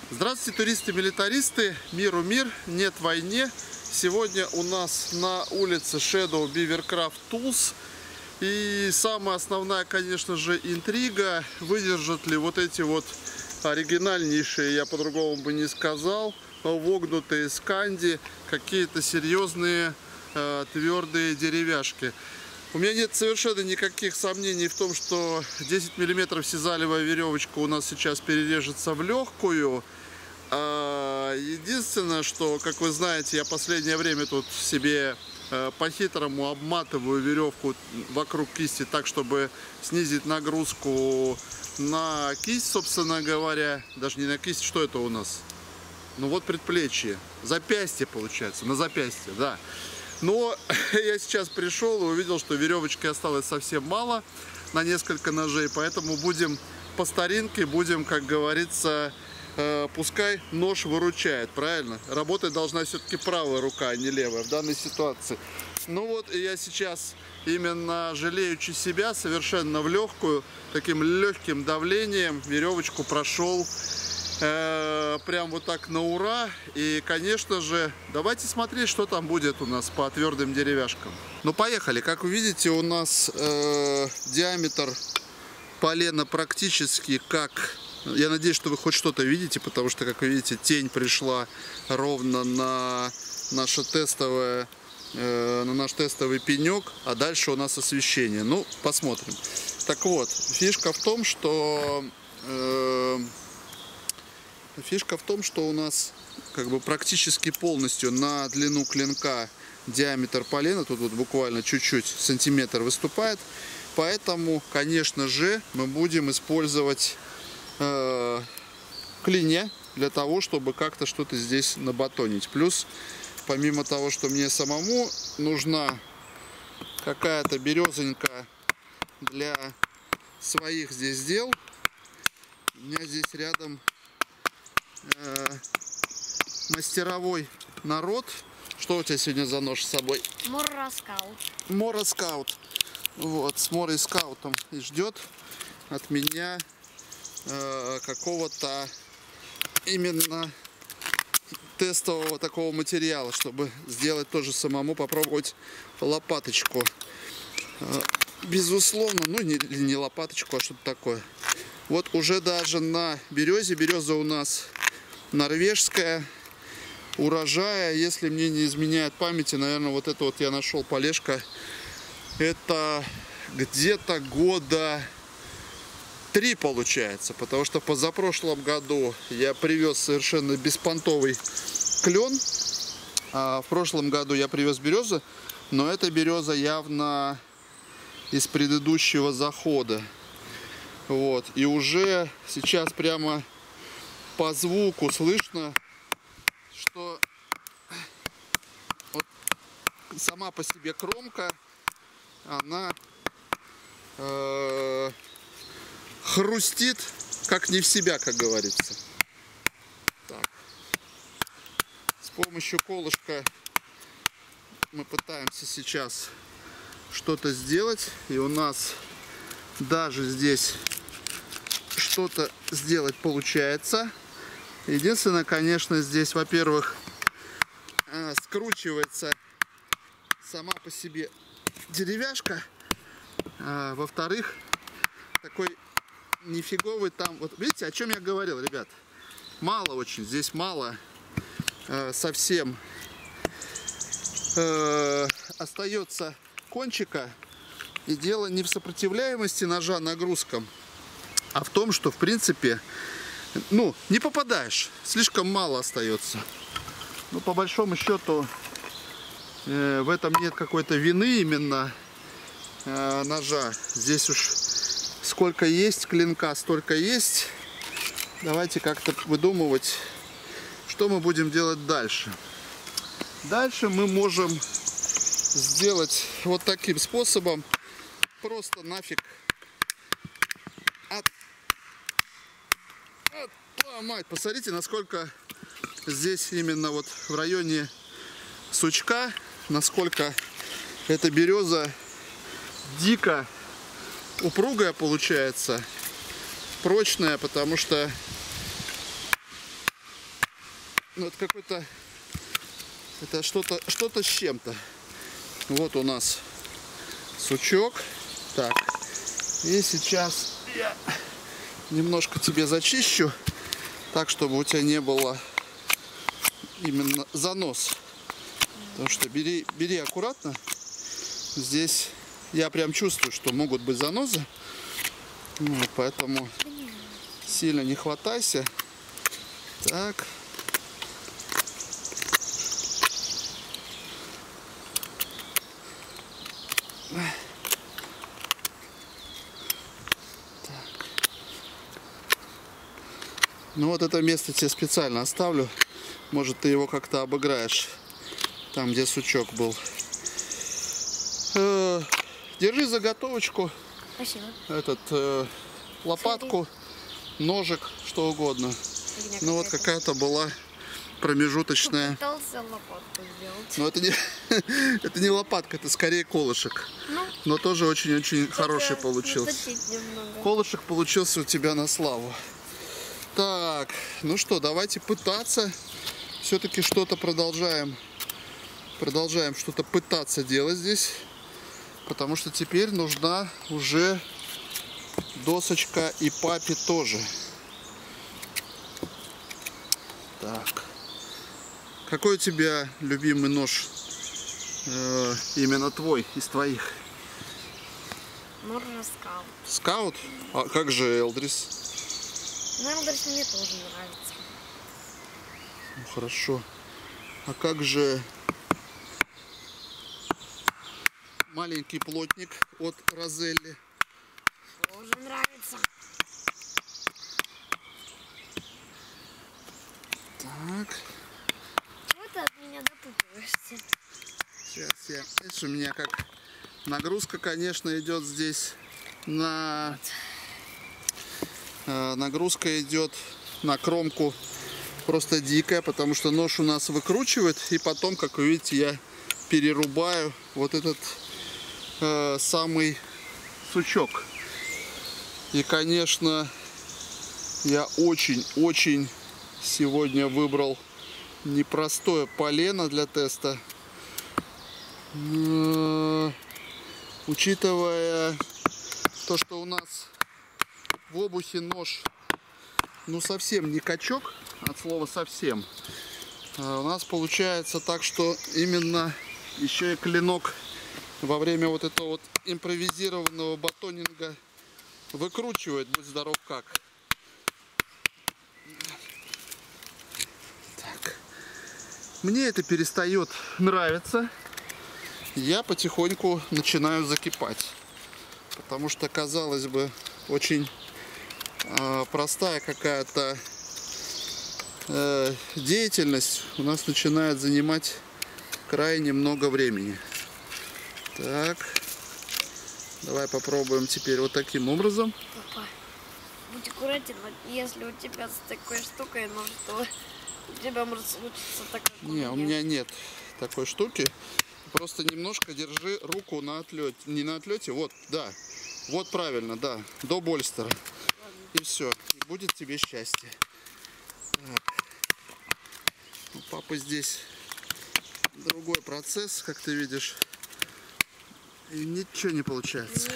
Здравствуйте, туристы-милитаристы, миру мир, нет войне. Сегодня у нас на улице Shadow Beavercraft Tools. И самая основная, конечно же, интрига, выдержат ли вот эти вот оригинальнейшие, я по-другому бы не сказал, вогнутые сканди, какие-то серьезные твердые деревяшки. У меня нет совершенно никаких сомнений в том, что 10 мм сизалевая веревочка у нас сейчас перережется в легкую. Единственное, что, как вы знаете, я последнее время тут себе по-хитрому обматываю веревку вокруг кисти так, чтобы снизить нагрузку на кисть, собственно говоря. Даже не на кисть, что это у нас? Ну вот предплечье, запястье получается, на запястье, да. Но я сейчас пришел и увидел, что веревочки осталось совсем мало на несколько ножей, поэтому будем по старинке, будем, как говорится, пускай нож выручает, правильно? Работать должна все-таки правая рука, а не левая в данной ситуации. Ну вот, и я сейчас, именно жалеючи себя, совершенно в легкую, таким легким давлением веревочку прошел прям вот так на ура. И, конечно же, давайте смотреть, что там будет у нас по твердым деревяшкам. Ну, поехали. Как вы видите, у нас диаметр полена практически как... Я надеюсь, что вы хоть что-то видите, потому что, как вы видите, тень пришла ровно на наше тестовое, на наш тестовый пенек, а дальше у нас освещение. Ну, посмотрим. Так вот, фишка в том, что у нас как бы практически полностью на длину клинка диаметр полена, тут вот буквально чуть-чуть сантиметр выступает, поэтому, конечно же, мы будем использовать клинья для того, чтобы как-то что-то здесь набатонить. Плюс, помимо того, что мне самому нужна какая-то березонька для своих здесь дел, у меня здесь рядом мастеровой народ. Что у тебя сегодня за нож с собой? Морроскаут. Морроскаут. Вот, с морроскаутом и ждет от меня какого-то именно тестового такого материала, чтобы сделать тоже самому, попробовать лопаточку. Безусловно, ну не лопаточку, а что-то такое. Вот уже даже на березе, береза у нас норвежская, урожая, если мне не изменяет памяти, наверное, вот это вот я нашел полежка, это где-то года 3 получается, потому что позапрошлом году я привез совершенно беспонтовый клен, а в прошлом году я привез березу, но эта береза явно из предыдущего захода. Вот, и уже сейчас прямо по звуку слышно, что вот сама по себе кромка, она хрустит, как не в себя, как говорится. Так. С помощью колышка мы пытаемся сейчас что-то сделать. И у нас даже здесь что-то сделать получается. Единственное, конечно, здесь, во-первых, скручивается сама по себе деревяшка. Во-вторых, такой нифиговый там, вот видите, о чем я говорил, ребят, мало очень, здесь мало совсем остается кончика, и дело не в сопротивляемости ножа нагрузкам, а в том, что в принципе, ну, не попадаешь, слишком мало остается. Ну, по большому счету, в этом нет какой-то вины именно ножа. Здесь уж сколько есть клинка, столько есть. Давайте как-то выдумывать, что мы будем делать дальше. Дальше мы можем сделать вот таким способом. Просто нафиг отломать. Посмотрите, насколько здесь именно вот в районе сучка, насколько эта береза дико упругая получается, прочная, потому что Ну, это какой-то... Это что-то с чем-то. Вот у нас сучок. Так. И сейчас я немножко тебе зачищу, так, чтобы у тебя не было именно занос. Потому что бери аккуратно. Здесь я прям чувствую, что могут быть занозы. Вот, поэтому сильно не хватайся. Так. Ну вот это место тебе специально оставлю. Может, ты его как-то обыграешь. Там, где сучок был. Держи заготовочку. Спасибо. Лопатку, ножик, что угодно. Ну вот какая-то была промежуточная. Пытался лопатку сделать. Но это не лопатка, это скорее колышек. Но тоже очень-очень хороший получился. Колышек получился у тебя на славу. Так, ну что, давайте пытаться. Все-таки что-то продолжаем что-то пытаться делать здесь. Потому что теперь нужна уже досочка и папе тоже. Так. Какой у тебя любимый нож? Именно твой, из твоих? Нож скаут. Скаут? А как же Элдрис? Ну, Элдрис мне тоже нравится. Ну, хорошо. А как же маленький плотник от Розелли? Тоже нравится. Так. Чего ты от меня допытываешься? Сейчас я... Видишь, у меня как нагрузка, конечно, идет здесь на... Нагрузка идет на кромку просто дикая, потому что нож у нас выкручивает. И потом, как вы видите, я перерубаю вот этот самый сучок. И, конечно, я очень-очень сегодня выбрал непростое полено для теста. Учитывая то, что у нас в обухе нож, ну, совсем не качок, от слова совсем, у нас получается так, что именно еще и клинок во время вот этого вот импровизированного батонинга выкручивает, будь здоров как. Так. Мне это перестает нравиться. Я потихоньку начинаю закипать. Потому что, казалось бы, очень простая какая-то деятельность у нас начинает занимать крайне много времени. Так. Давай попробуем теперь вот таким образом. Папа, будь аккуратен, если у тебя с такой штукой, ну что, у тебя может случиться так, как у меня. Не, у меня нет такой штуки. Просто немножко держи руку на отлете. Не на отлете, вот, да. Вот правильно, да. До больстера. И все. И будет тебе счастье. Так. У папы здесь другой процесс, как ты видишь. И ничего не получается.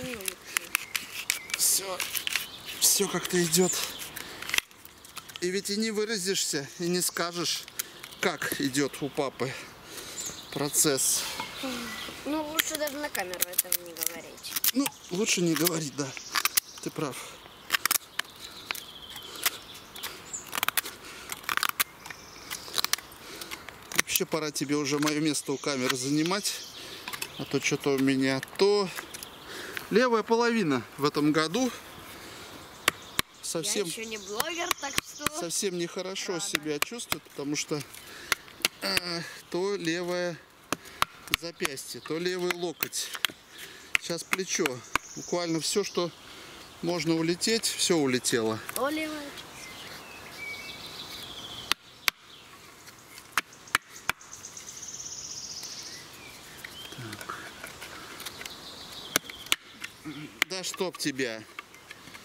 Все как-то идет. И ведь и не выразишься, и не скажешь, как идет у папы процесс. Ну, лучше даже на камеру этого не говорить. Ну, лучше не говорить, да. Ты прав. Вообще пора тебе уже мое место у камеры занимать. А то что-то у меня то... Левая половина в этом году совсем... Я еще не блогер, так что... Совсем нехорошо себя чувствует, потому что то левое запястье, то левый локоть. Сейчас плечо. Буквально все, что можно улететь, все улетело. То левое. Так. Да чтоб тебя.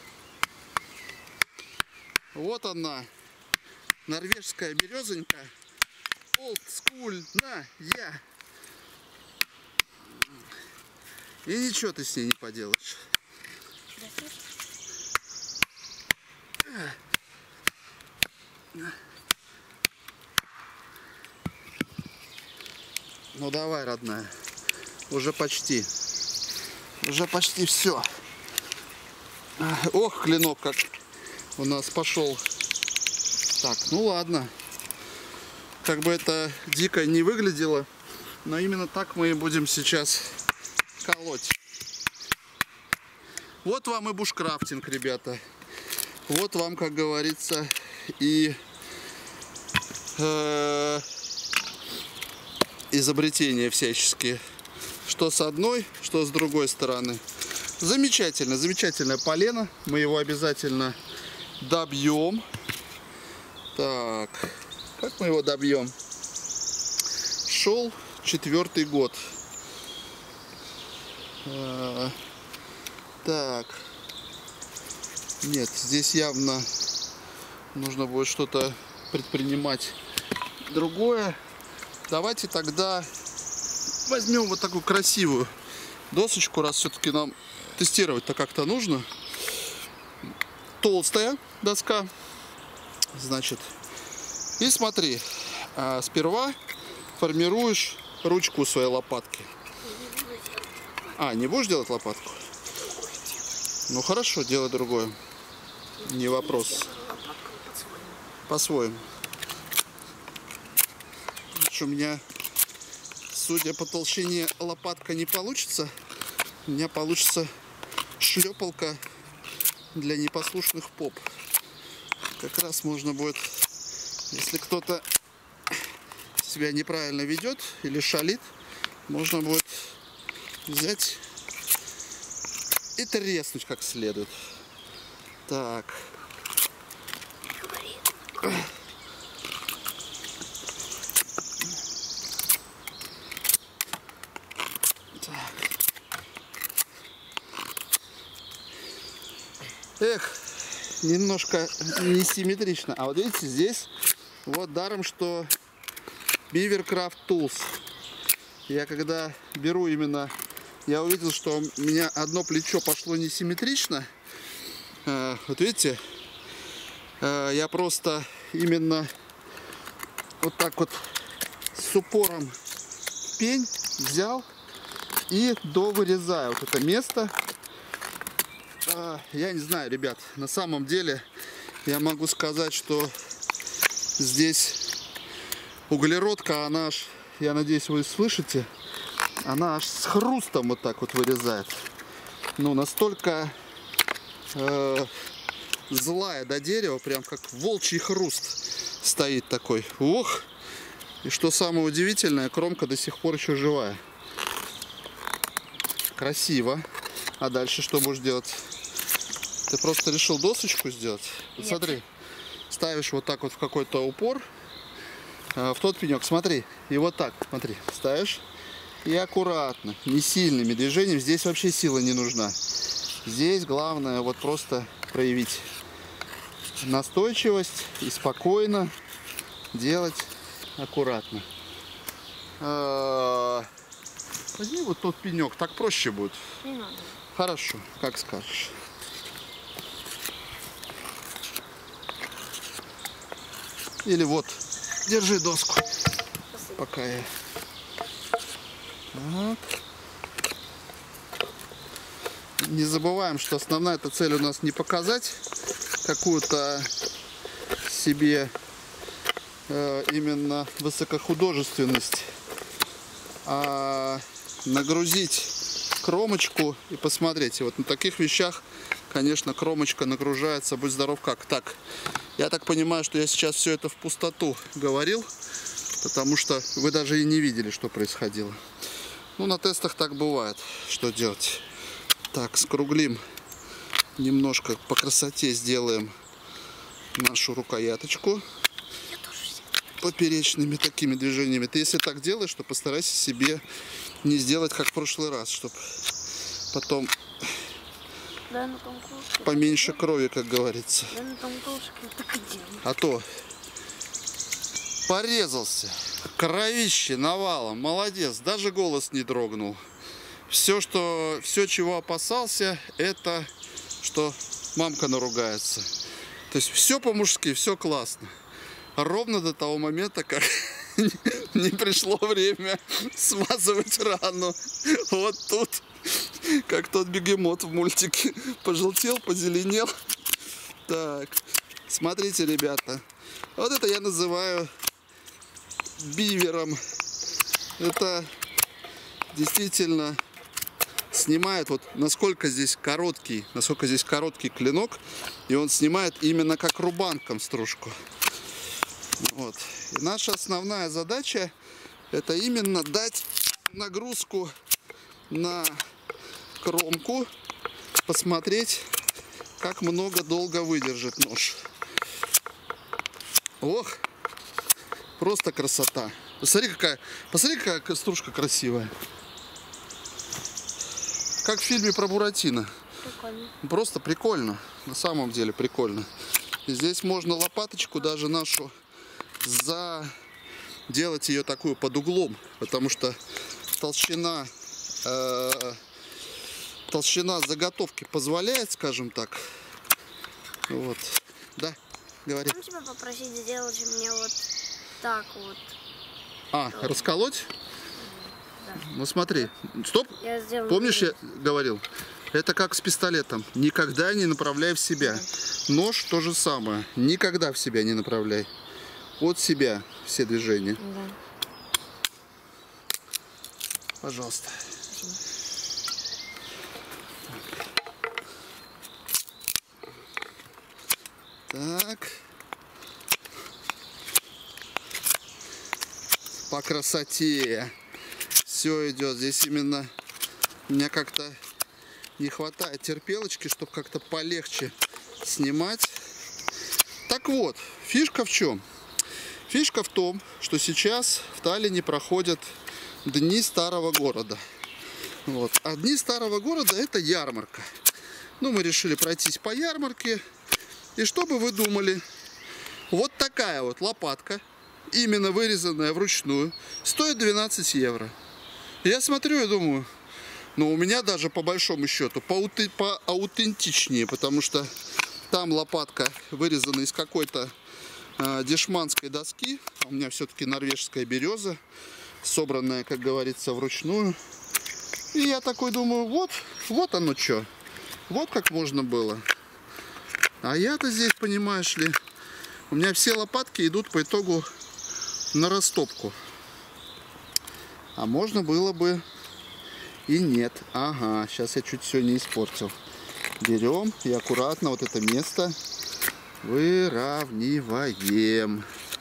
Вот она, норвежская березонька, Old school, на, я. И ничего ты с ней не поделаешь. Ну давай, родная. Уже почти. Уже почти все. Ох, клинок как у нас пошел. Так, ну ладно. Как бы это дико не выглядело, но именно так мы и будем сейчас колоть. Вот вам и бушкрафтинг, ребята. Вот вам, как говорится, и изобретения всяческие. Что с одной, что с другой стороны. Замечательно, замечательное полено. Мы его обязательно добьем. Так, как мы его добьем? Шел 4-й год. Так. Нет, здесь явно нужно будет что-то предпринимать другое. Давайте тогда возьмем вот такую красивую досочку, раз все-таки нам тестировать-то как-то нужно. Толстая доска. Значит, и смотри, сперва формируешь ручку своей лопатки. Не будешь делать лопатку? Ну хорошо, делай другое. Не вопрос. По-своему. У меня, судя по толщине, лопатка не получится. У меня получится шлепалка для непослушных поп. Как раз можно будет, если кто-то себя неправильно ведет или шалит, можно будет взять и треснуть как следует. Так. Эх, немножко несимметрично. А вот видите, здесь вот даром, что Beavercraft Tools. Я когда беру именно, я увидел, что у меня одно плечо пошло несимметрично. Вот видите, я просто именно вот так вот с упором в пень взял и довырезаю вот это место. Я не знаю, ребят, на самом деле я могу сказать, что здесь углеродка, она аж, я надеюсь, вы слышите, она аж с хрустом вот так вот вырезает. Ну, настолько злая до дерева, прям как волчий хруст стоит такой. Ох! И что самое удивительное, кромка до сих пор еще живая. Красиво. А дальше что будешь делать? Ты просто решил досочку сделать? Вот смотри, ставишь вот так вот в какой-то упор, в тот пенек, смотри, и вот так, смотри, ставишь, и аккуратно, не сильными движениями, здесь вообще сила не нужна. Здесь главное вот просто проявить настойчивость и спокойно делать аккуратно. Возьми вот тот пенек, так проще будет. Не надо. Хорошо, как скажешь. Или вот, держи доску. Спасибо. Пока я... Так. Не забываем, что основная эта цель у нас не показать какую-то себе именно высокохудожественность, а нагрузить кромочку и посмотреть. И вот на таких вещах, конечно, кромочка нагружается, будь здоров как. Так, я так понимаю, что я сейчас все это в пустоту говорил, потому что вы даже и не видели, что происходило. Ну, на тестах так бывает. Что делать? Так, скруглим немножко, по красоте сделаем нашу рукояточку поперечными такими движениями. Ты если так делаешь, то постарайся себе не сделать как в прошлый раз, чтобы потом поменьше крови, как говорится. Я на том кружке так и делаю. А то Порезался. Кровище навалом. Молодец. Даже голос не дрогнул. Все, чего опасался, это что мамка наругается. То есть все по-мужски, все классно. Ровно до того момента, как не пришло время смазывать рану. Вот тут, как тот бегемот в мультике, пожелтел, позеленел. Так, смотрите, ребята, вот это я называю бивером. Это действительно снимает, вот насколько здесь короткий клинок, и он снимает именно как рубанком стружку. Вот. И наша основная задача — это именно дать нагрузку на кромку, посмотреть, как долго выдержит нож. Ох, просто красота. Посмотри, какая стружка красивая. Как в фильме про Буратино. Прикольно. Просто прикольно. На самом деле прикольно. И здесь можно лопаточку даже нашу делать ее такую под углом, потому что толщина заготовки позволяет, скажем так. Вот. Да, говори. Можно тебя попросить сделать мне вот так вот? Расколоть? Да. Ну смотри, стоп. Помнишь, я говорил? Это как с пистолетом. Никогда не направляй в себя. Нож то же самое. Никогда в себя не направляй. От себя все движения. Да. Пожалуйста. Так. По красоте. Все идет. Здесь именно меня как-то не хватает терпелочки, чтобы как-то полегче снимать. Так вот, фишка в чем? Фишка в том, что сейчас в Таллине проходят Дни Старого Города. Вот. А Дни Старого Города — это ярмарка. Ну, мы решили пройтись по ярмарке. И что бы вы думали? Вот такая вот лопатка, именно вырезанная вручную, стоит 12 евро. Я смотрю и думаю, ну, у меня даже по большому счету поаутентичнее, потому что там лопатка вырезана из какой-то дешманской доски. У меня все-таки норвежская береза, собранная, как говорится, вручную. И я такой думаю, вот оно что. Вот как можно было. А я-то здесь, понимаешь ли, у меня все лопатки идут по итогу на растопку. А можно было бы и нет. Ага, сейчас я чуть все не испортил. Берем и аккуратно вот это место выравниваем.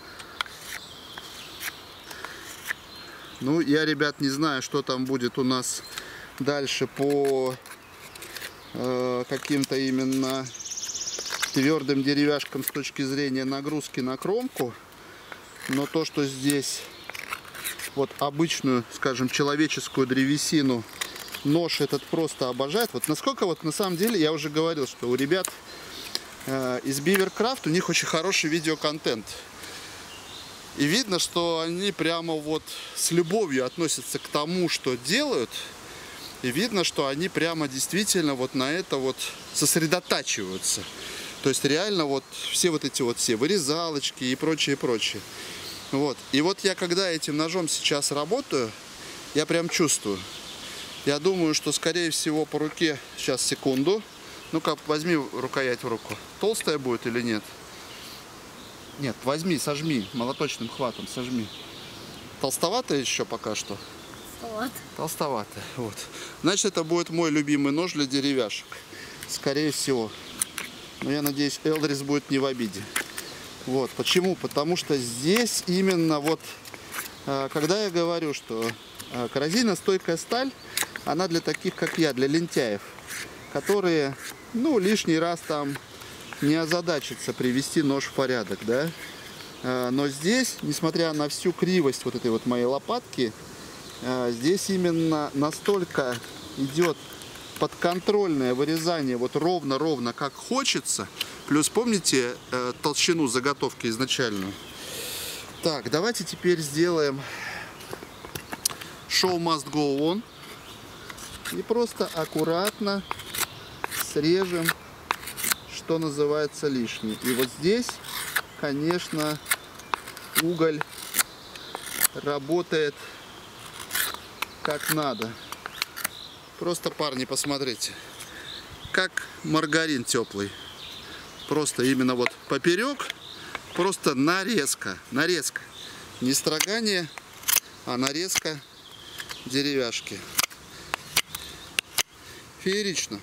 Ну, я, ребят, не знаю, что там будет у нас дальше по каким-то именно твердым деревяшкам с точки зрения нагрузки на кромку. Но то, что здесь вот обычную, скажем, человеческую древесину нож этот просто обожает. Вот насколько вот на самом деле я уже говорил, что у ребят из Beavercraft у них очень хороший видеоконтент. И видно, что они прямо вот с любовью относятся к тому, что делают. И видно, что они прямо действительно вот на это вот сосредотачиваются. То есть реально вот все вот эти вот все вырезалочки и прочее, прочее. Вот. И вот я когда этим ножом сейчас работаю, я прям чувствую. Я думаю, что скорее всего по руке, сейчас секунду. Ну-ка, возьми рукоять в руку. Толстая будет или нет? Нет, возьми, сожми, молоточным хватом сожми. Толстоватая еще пока что? Толстоватая, вот. Значит, это будет мой любимый нож для деревяшек. Скорее всего. Но я надеюсь, Элдрис будет не в обиде. Вот, почему? Потому что здесь именно вот, когда я говорю, что коррозийно-стойкая сталь, она для таких, как я, для лентяев, которые, ну, лишний раз там не озадачатся привести нож в порядок, да. Но здесь, несмотря на всю кривость вот этой вот моей лопатки, здесь именно настолько идет подконтрольное вырезание вот ровно-ровно как хочется. Плюс помните толщину заготовки изначальную? Так, давайте теперь сделаем show must go on. И просто аккуратно срежем, что называется, лишнее. И вот здесь, конечно, уголь работает как надо. Просто, парни, посмотрите, как маргарин теплый. Просто именно вот поперек, просто нарезка. Нарезка. Не строгание, а нарезка деревяшки. Феерично.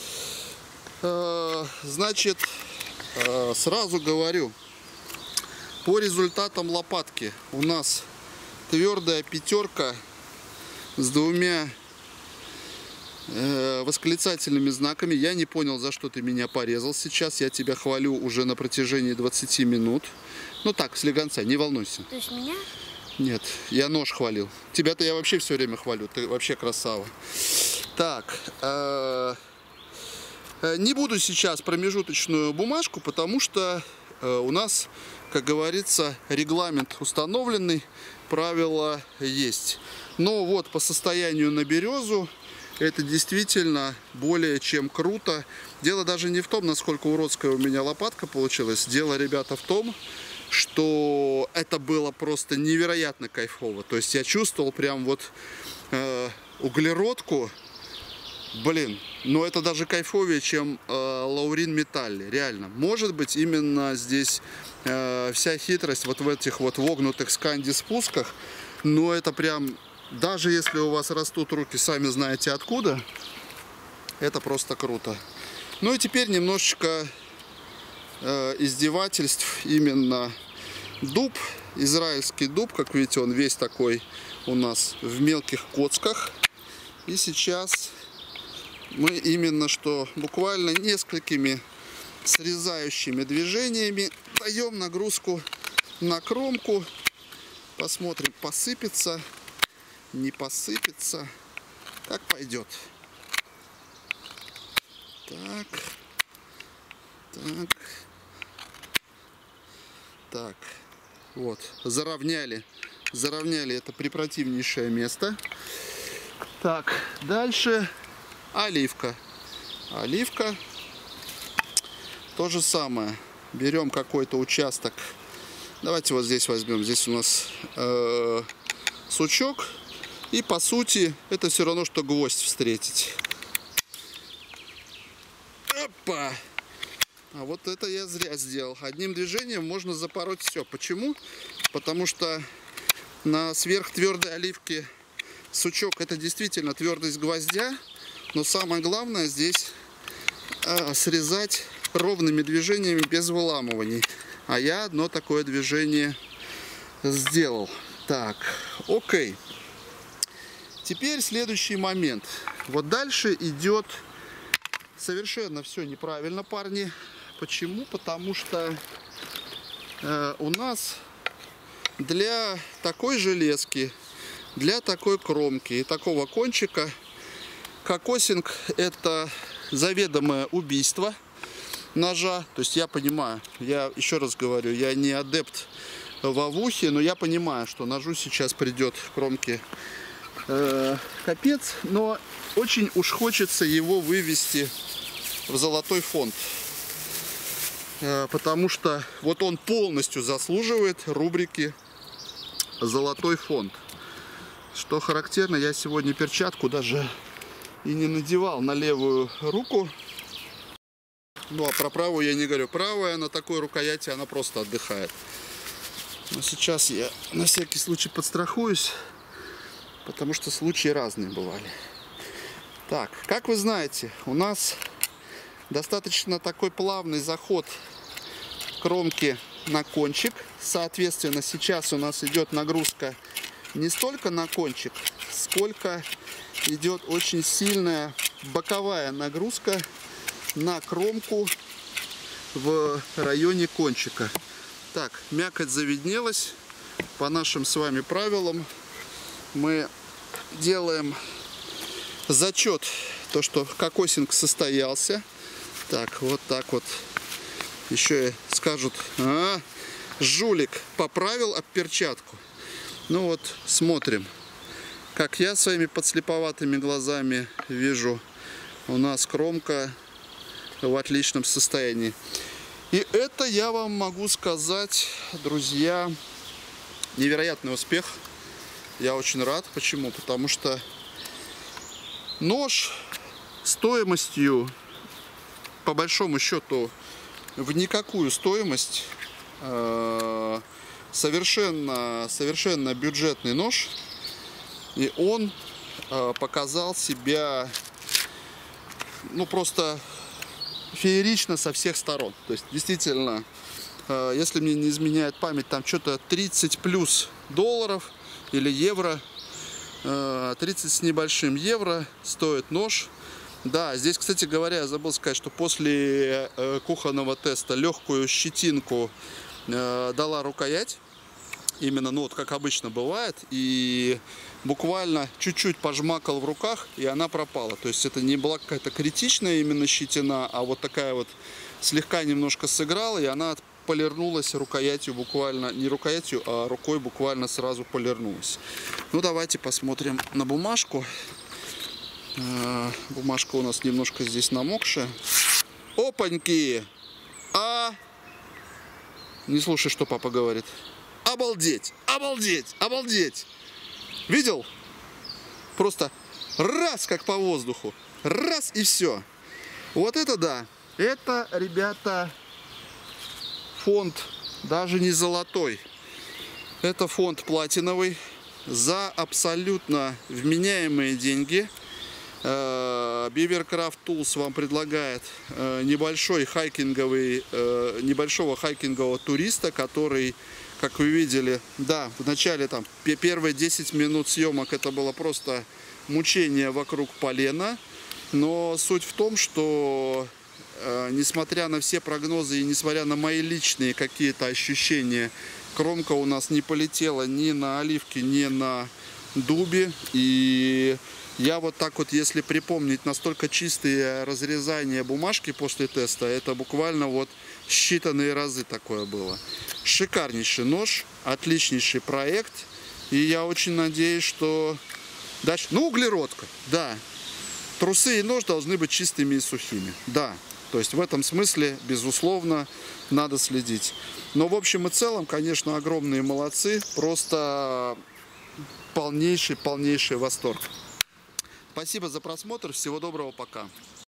Значит, сразу говорю, по результатам лопатки у нас твердая пятерка с двумя восклицательными знаками. Я не понял, за что ты меня порезал сейчас. Я тебя хвалю уже на протяжении 20 минут. Ну так, слегонца, не волнуйся. То есть меня? Нет, я нож хвалил. Тебя-то я вообще все время хвалю. Ты вообще красава. Так, не буду сейчас промежуточную бумажку, потому что у нас, как говорится, регламент установленный, правила есть. Но вот по состоянию на березу это действительно более чем круто. Дело даже не в том, насколько уродская у меня лопатка получилась. Дело, ребята, в том, что это было просто невероятно кайфово. То есть я чувствовал прям вот углеродку. Блин, но это даже кайфовее, чем Лаурин Металли, реально. Может быть, именно здесь вся хитрость вот в этих вот вогнутых сканди спусках. Но это прям, даже если у вас растут руки, сами знаете откуда, это просто круто. Ну и теперь немножечко издевательств. Именно дуб, израильский дуб, как видите, он весь такой у нас в мелких коцках. И сейчас мы именно что буквально несколькими срезающими движениями даем нагрузку на кромку. Посмотрим, посыпется, не посыпется, как пойдет. Так, так, так, вот, заровняли это препротивнейшее место. Так, дальше оливка. Оливка. То же самое. Берем какой-то участок. Давайте вот здесь возьмем. Здесь у нас сучок. И по сути это все равно, что гвоздь встретить. Опа! А вот это я зря сделал. Одним движением можно запороть все. Почему? Потому что на сверхтвердой оливке сучок — это действительно твердость гвоздя. Но самое главное здесь срезать ровными движениями без выламываний. А я одно такое движение сделал. Так, окей. Теперь следующий момент. Вот дальше идет совершенно все неправильно, парни. Почему? Потому что у нас для такой железки, для такой кромки и такого кончика кокосинг — это заведомое убийство ножа. То есть я понимаю, я еще раз говорю, я не адепт вовухи, но я понимаю, что ножу сейчас придет кромки капец, но очень уж хочется его вывести в золотой фонд, потому что вот он полностью заслуживает рубрики «Золотой фонд». Что характерно, я сегодня перчатку даже и не надевал на левую руку. Ну а про правую я не говорю. Правая на такой рукояти, она просто отдыхает. Но сейчас я на всякий случай подстрахуюсь, потому что случаи разные бывали. Так, как вы знаете, у нас достаточно такой плавный заход кромки на кончик. Соответственно, сейчас у нас идет нагрузка не столько на кончик, сколько идет очень сильная боковая нагрузка на кромку в районе кончика. Так, мякоть завиднелась. По нашим с вами правилам мы делаем зачет, то что кокосинг состоялся. Так вот. Еще скажут: жулик поправил об перчатку. Ну вот, смотрим. Как я своими подслеповатыми глазами вижу, у нас кромка в отличном состоянии. И это, я вам могу сказать, друзья, невероятный успех. Я очень рад. Почему? Потому что нож стоимостью, по большому счету, в никакую стоимость, совершенно бюджетный нож. И он показал себя, ну, просто феерично со всех сторон. То есть, действительно, если мне не изменяет память, там что-то 30 плюс долларов или евро, 30 с небольшим евро стоит нож. Да, здесь, кстати говоря, я забыл сказать, что после кухонного теста легкую щетинку дала рукоять. Именно, ну вот как обычно бывает. И буквально чуть-чуть пожмакал в руках, и она пропала. То есть это не была какая-то критичная именно щетина, а вот такая вот слегка немножко сыграла, и она полирнулась рукоятью буквально, не рукоятью, а рукой буквально сразу полирнулась. Ну давайте посмотрим на бумажку. Бумажка у нас немножко здесь намокшая. Опаньки! Не слушай, что папа говорит. Обалдеть! Обалдеть! Обалдеть! Видел? Просто раз, как по воздуху. Раз и все. Вот это да. Это, ребята, фонд даже не золотой. Это фонд платиновый. За абсолютно вменяемые деньги. Beavercraft Tools вам предлагает небольшого хайкингового туриста, который, как вы видели, да, в начале там первые 10 минут съемок это было просто мучение вокруг полена, но суть в том, что несмотря на все прогнозы и несмотря на мои личные какие-то ощущения, кромка у нас не полетела ни на оливке, ни на дубе. И я вот так вот, если припомнить настолько чистые разрезания бумажки после теста, это буквально вот считанные разы такое было. Шикарнейший нож, отличнейший проект. И я очень надеюсь, что дальше... Ну, углеродка, да. Трусы и нож должны быть чистыми и сухими, да. То есть в этом смысле, безусловно, надо следить. Но в общем и целом, конечно, огромные молодцы. Просто полнейший восторг. Спасибо за просмотр. Всего доброго. Пока.